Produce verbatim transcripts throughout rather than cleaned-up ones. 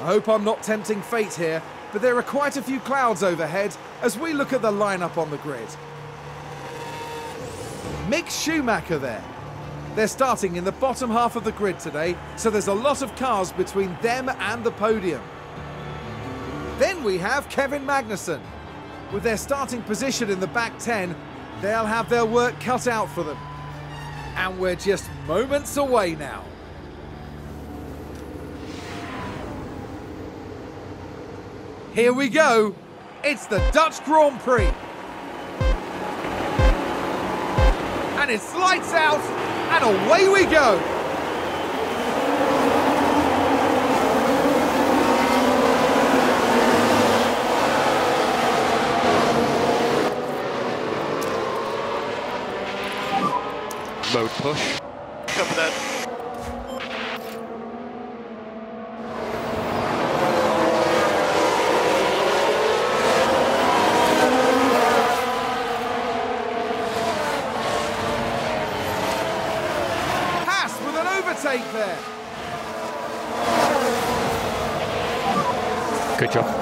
I hope I'm not tempting fate here, but there are quite a few clouds overhead as we look at the lineup on the grid. Mick Schumacher there. They're starting in the bottom half of the grid today, so there's a lot of cars between them and the podium. Then we have Kevin Magnussen. With their starting position in the back ten, they'll have their work cut out for them. And we're just moments away now. Here we go. It's the Dutch Grand Prix. And it's lights out, and away we go. Mode push. Cover that. Haas with an overtake there. Good job.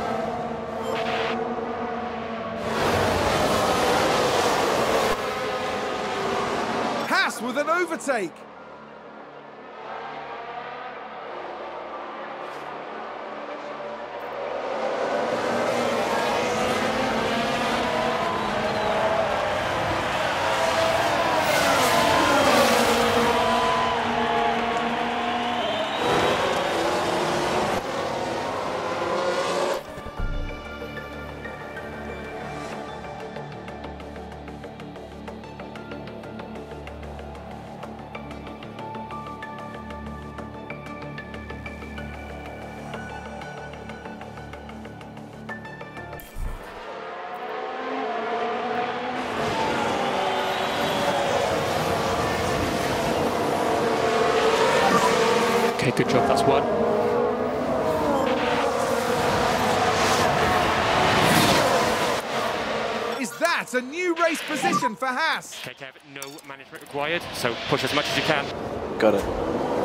With an overtake. Okay, good job, that's one. Is that a new race position for Haas? Okay, Kev, no management required, so push as much as you can. Got it.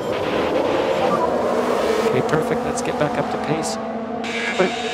Okay, perfect. Let's get back up to pace. Wait.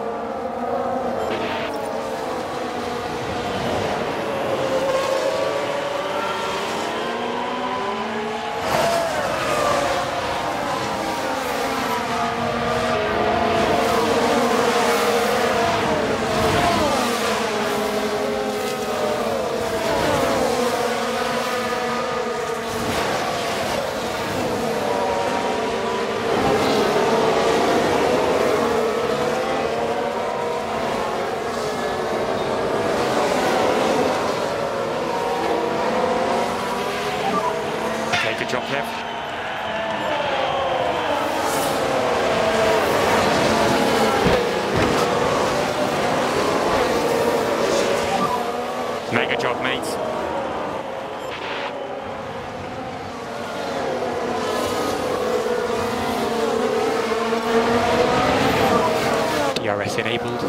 Good job, Kev. Mega job, mate. D R S enabled.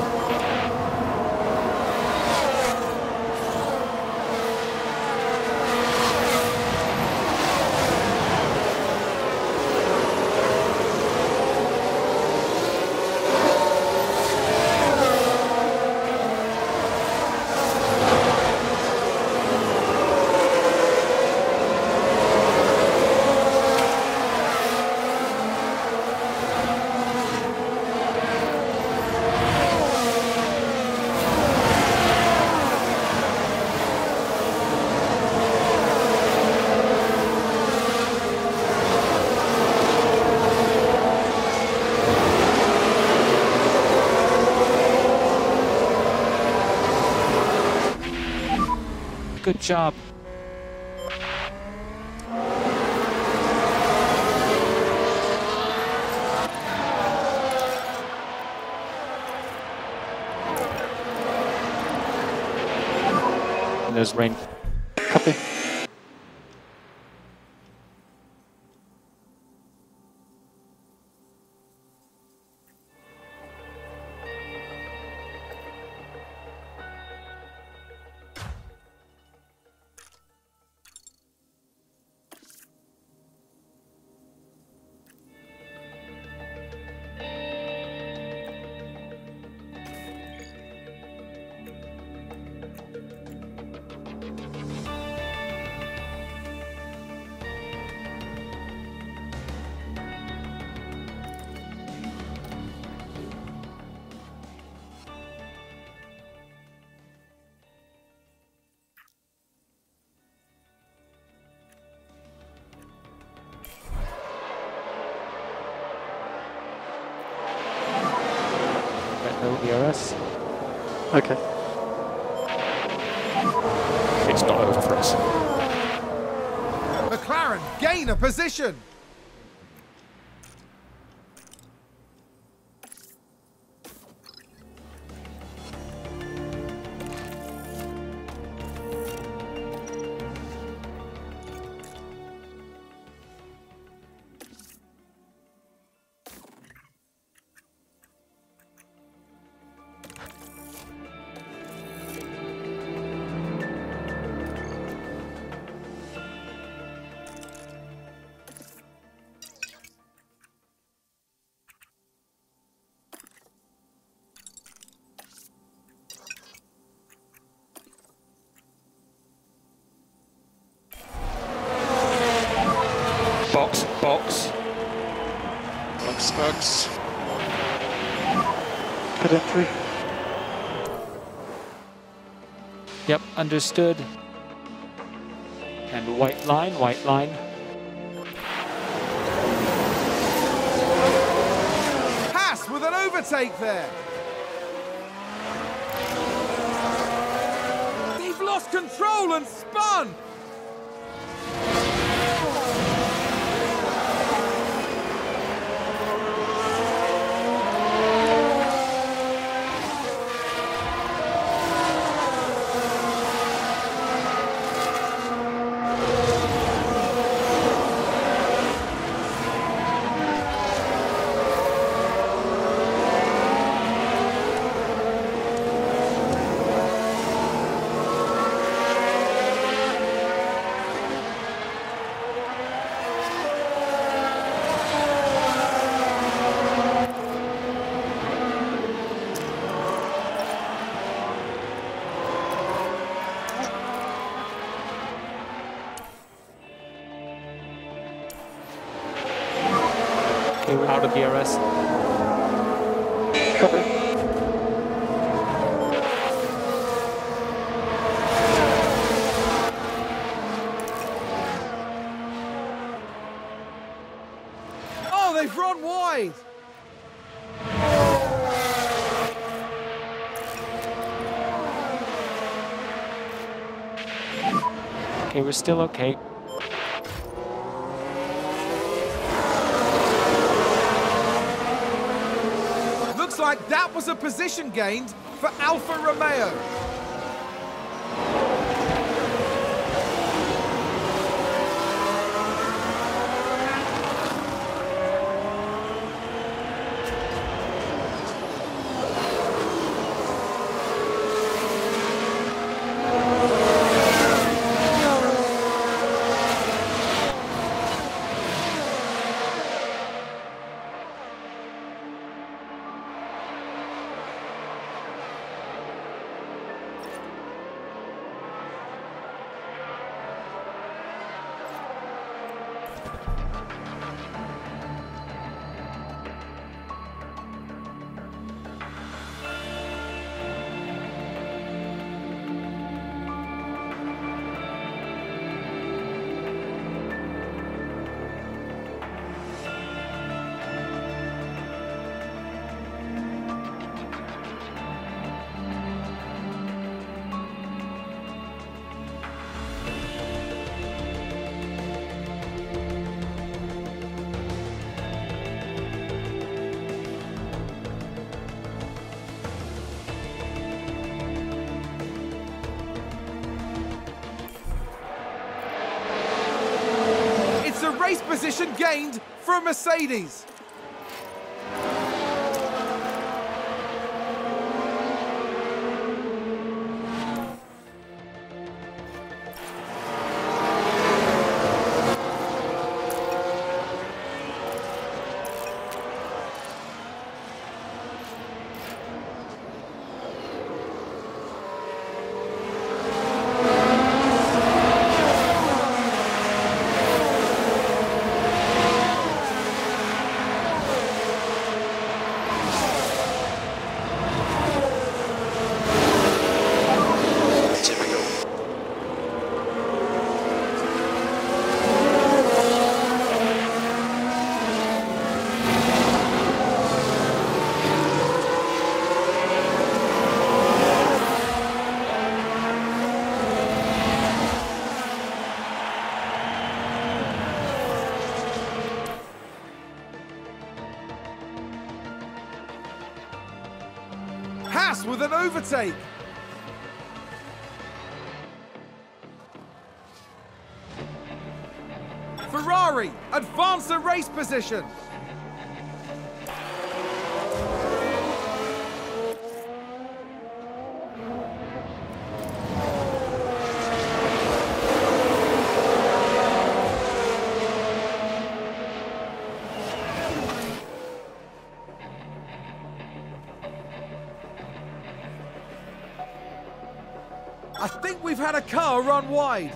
Good job. And there's rain. Copy. no D R S. Okay. It's not over for us. McLaren gain a position. Box, box. Box, box. Pit entry. Yep, understood. And white line, white line. Haas with an overtake there. They've lost control and spun. Okay, we're out of D R S. Copy. Oh, they've run wide. Okay, we're still okay. Looks like that was a position gained for Alfa Romeo. Race position gained for Mercedes. Haas with an overtake. Ferrari advance the race position. I think we've had a car run wide.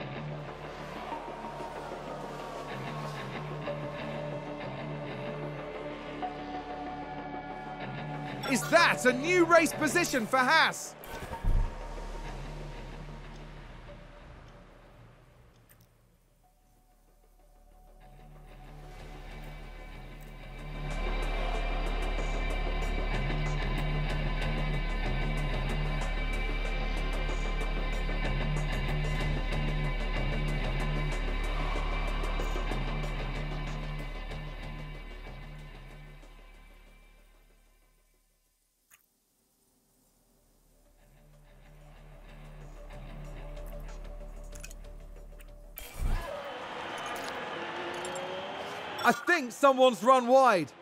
Is that a new race position for Haas? I think someone's run wide.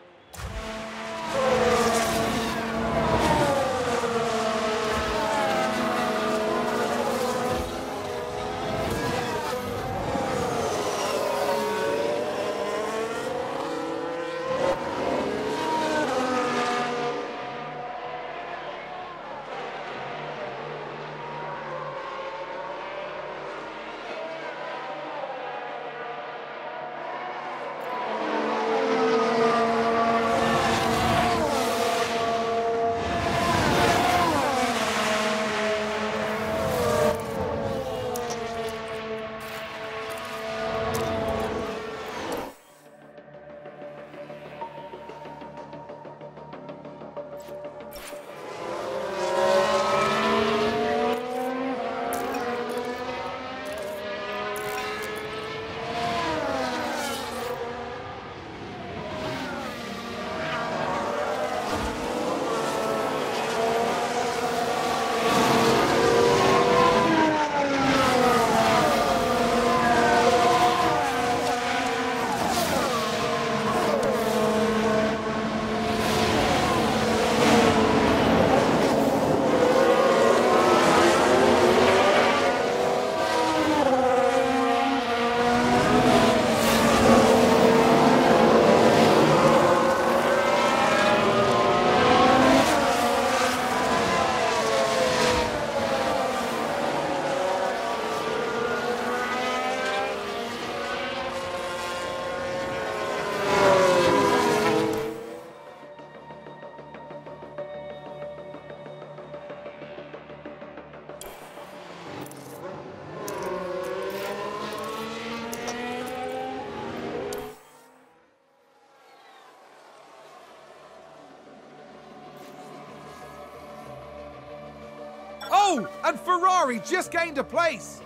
Oh, and Ferrari just gained a place.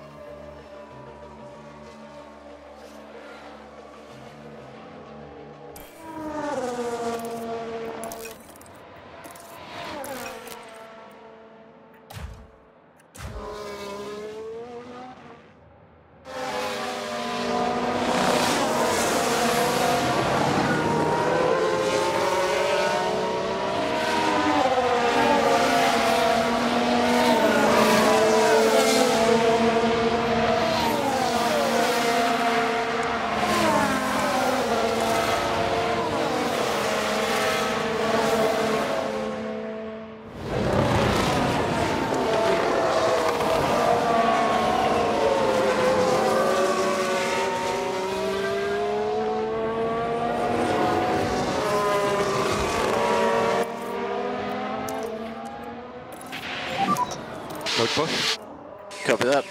Road push. Copy that.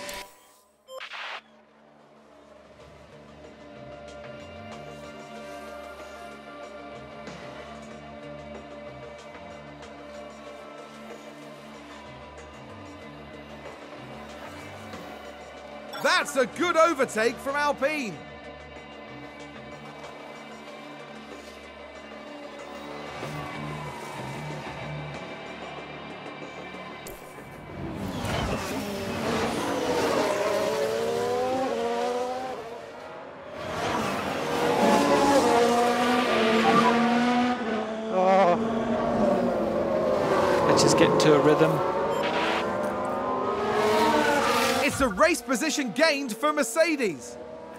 That's a good overtake from Alpine. just get into a rhythm. It's a race position gained for Mercedes.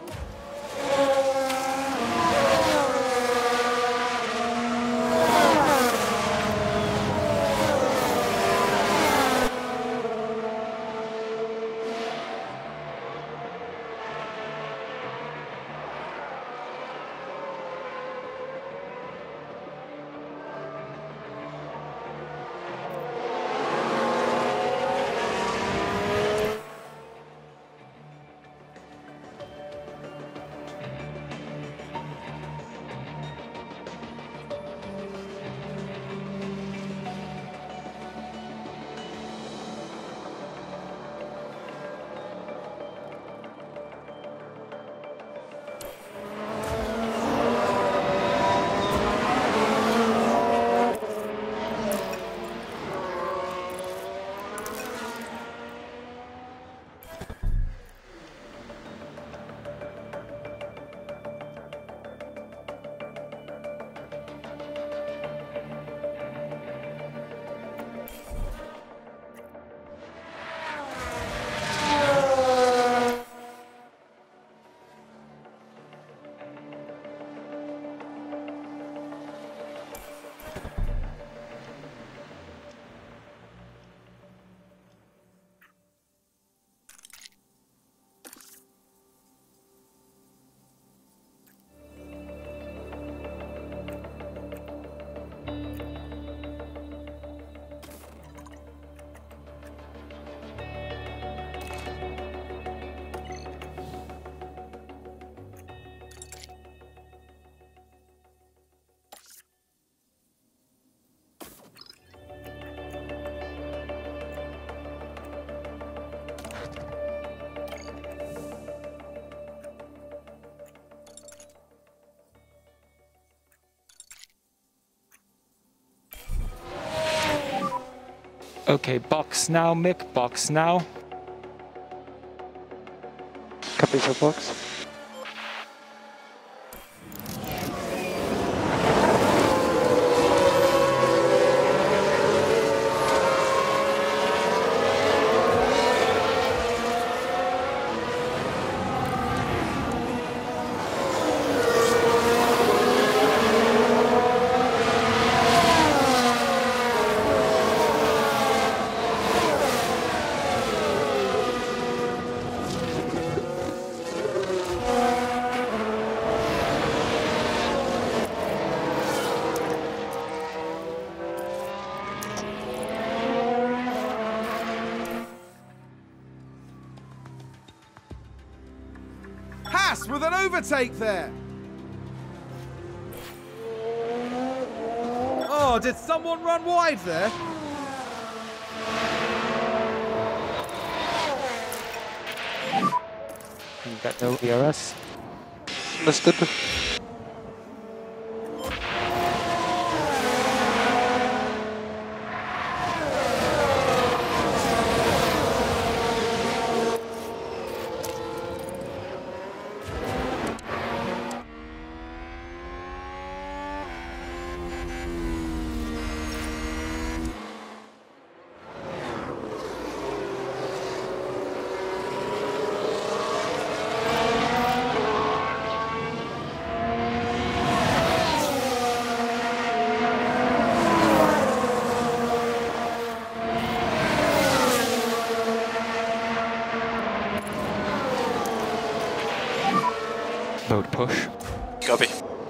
Okay, box now, Mick, box now. Copy for box. Haas with an overtake there. Oh, did someone run wide there? You got no D R S. Understood. Mode push. Copy.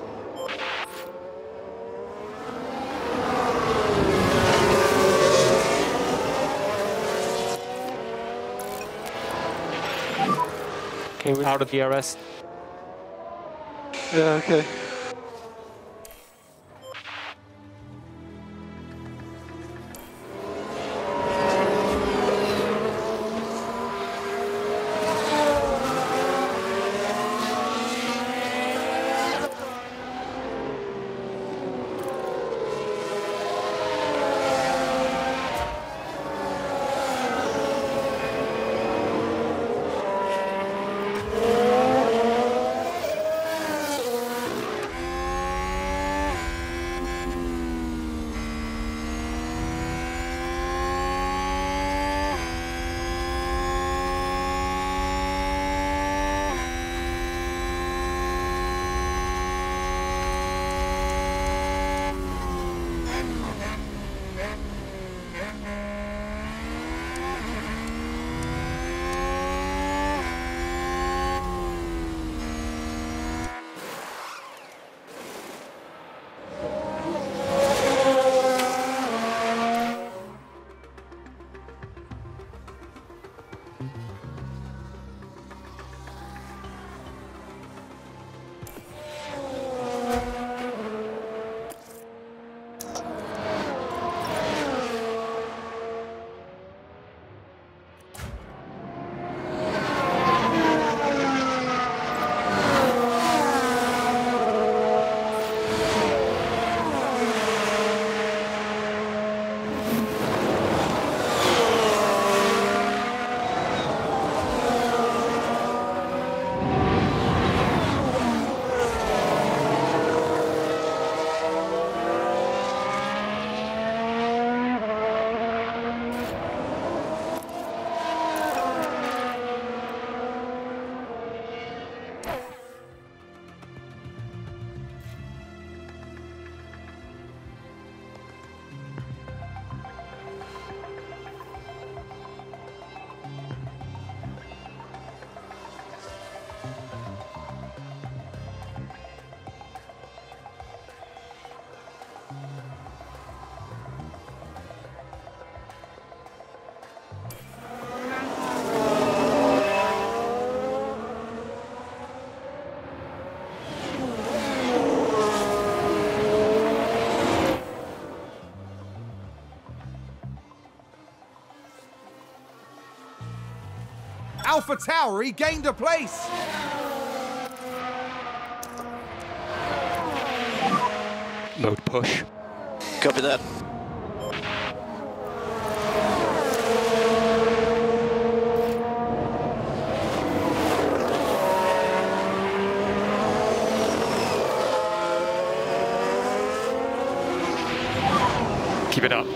Okay, we're out of D R S. Yeah, okay. AlphaTauri gained a place. Load push. Copy that. Keep it up.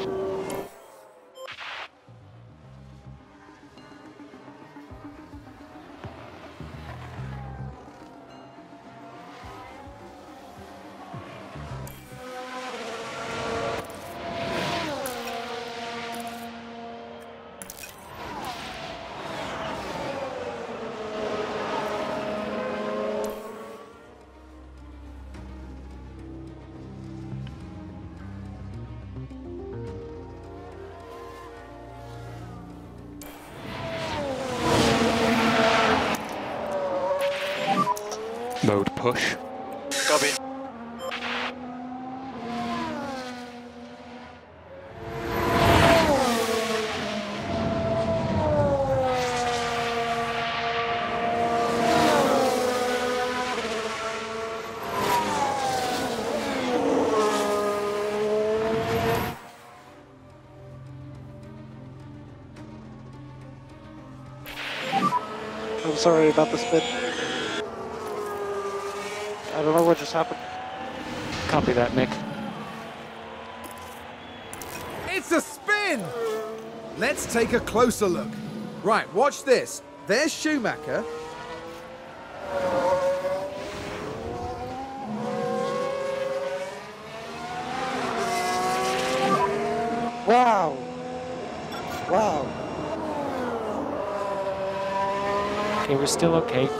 Mode push. Copy. I'm sorry about the spin. I don't know what just happened. Copy that, Mick. It's a spin! Let's take a closer look. Right, watch this. There's Schumacher. Wow! Wow! Okay, we're still okay.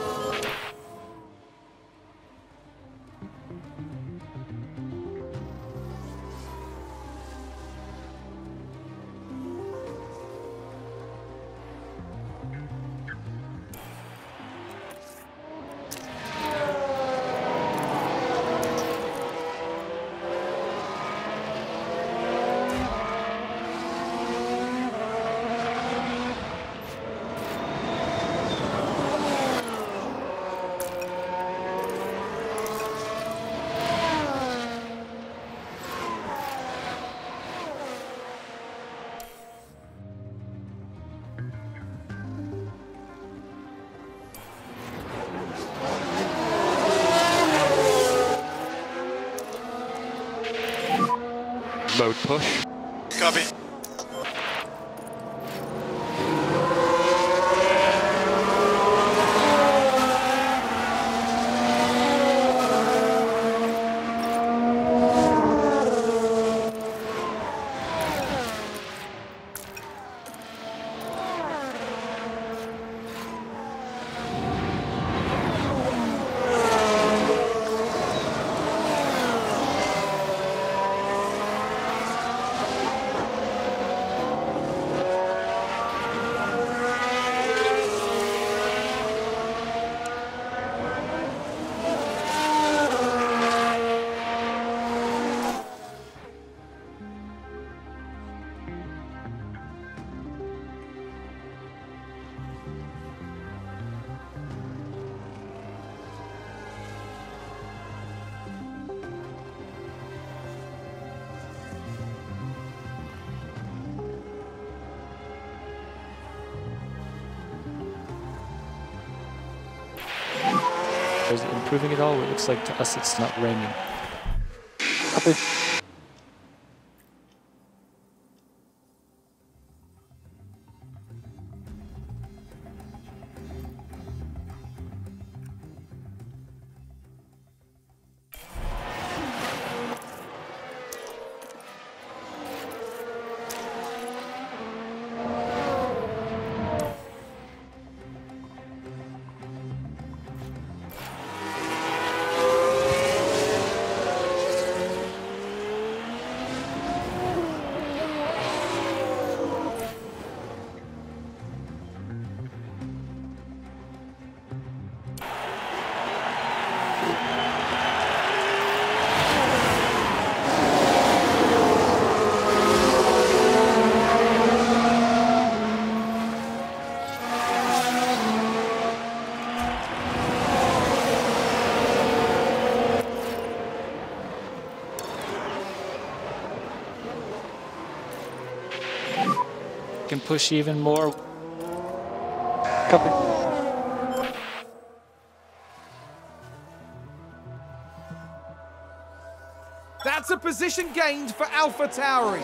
Mode push. Copy. Is it improving at all? It looks like to us it's not raining. Copy. can push even more. Copy. That's a position gained for AlphaTauri.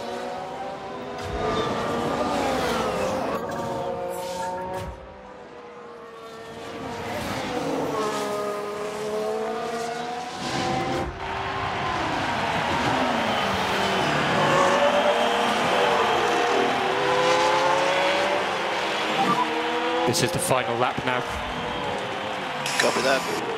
This is the final lap now. Copy that.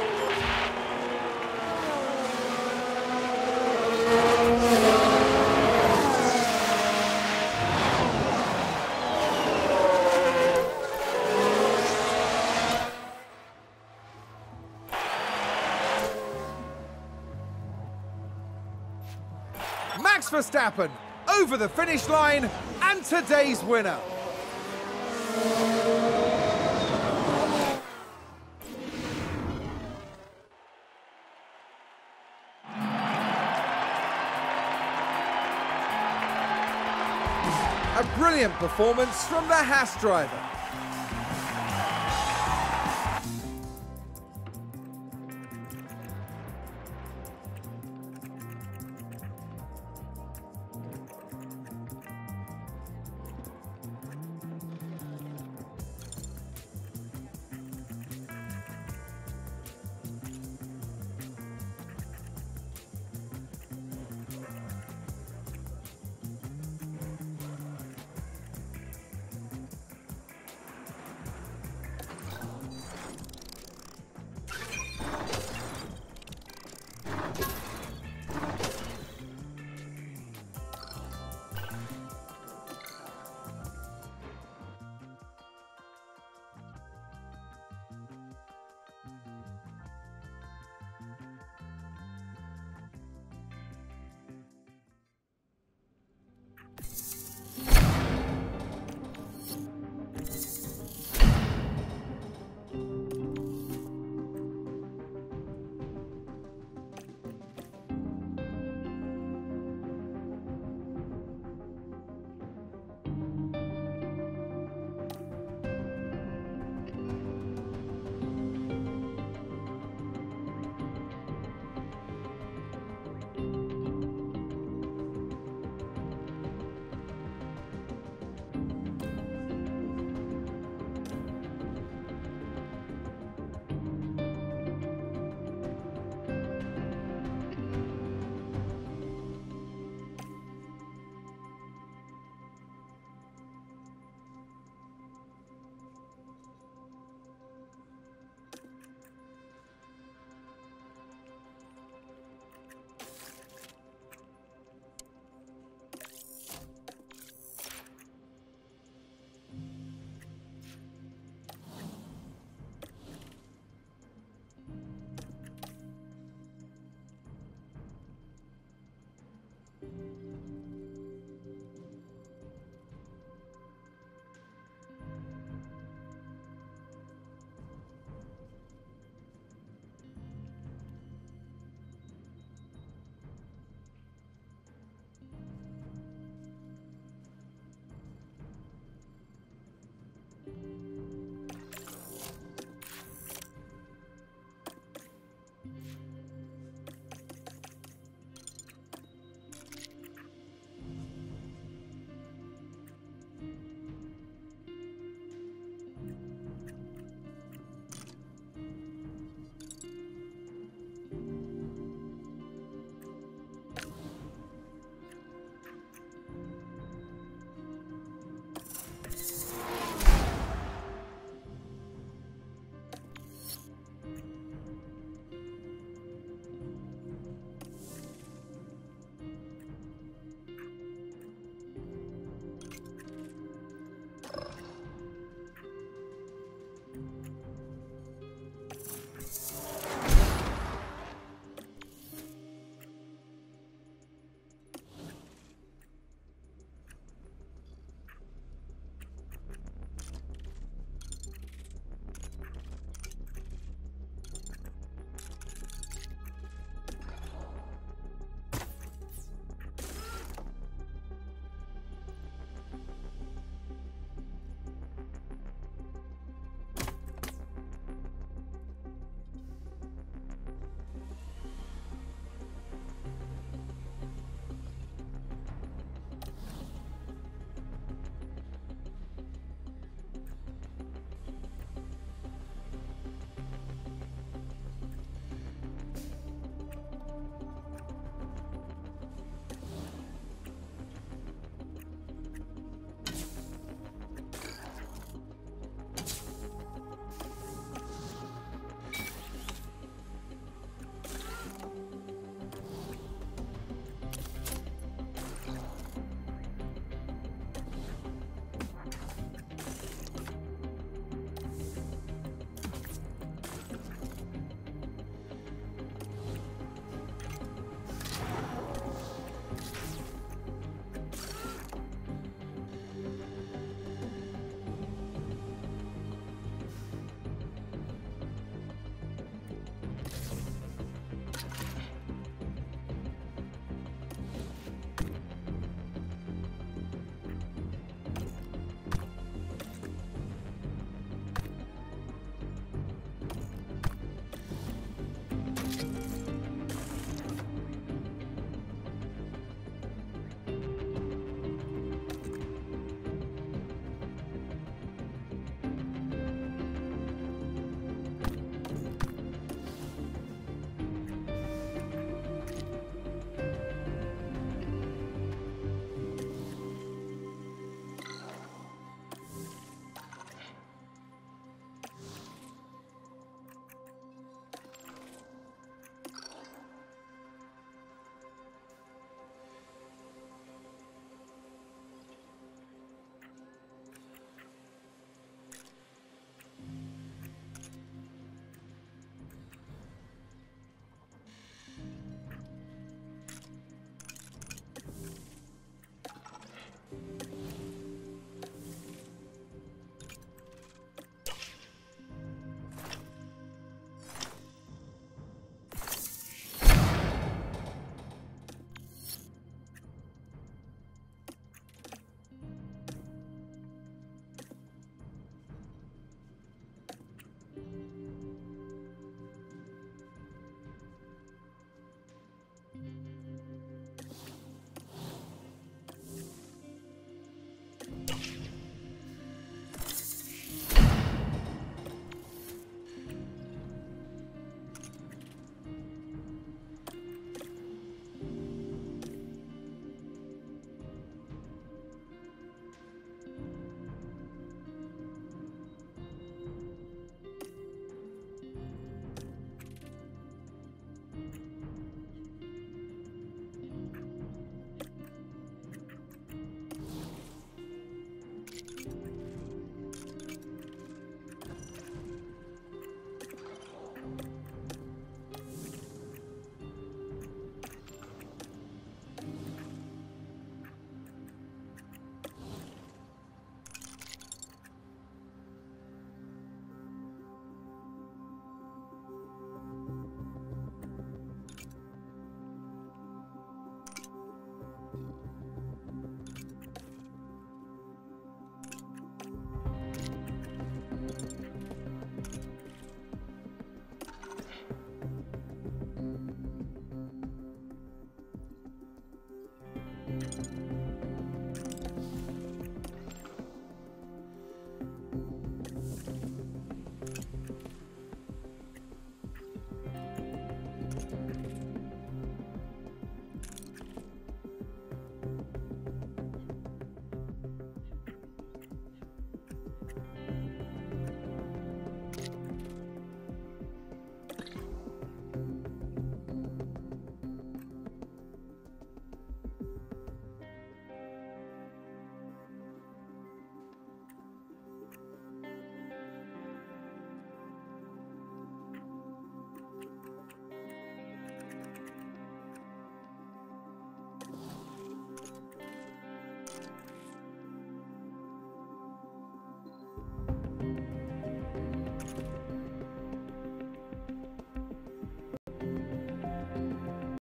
Max Verstappen over the finish line and today's winner. A brilliant performance from the Haas driver.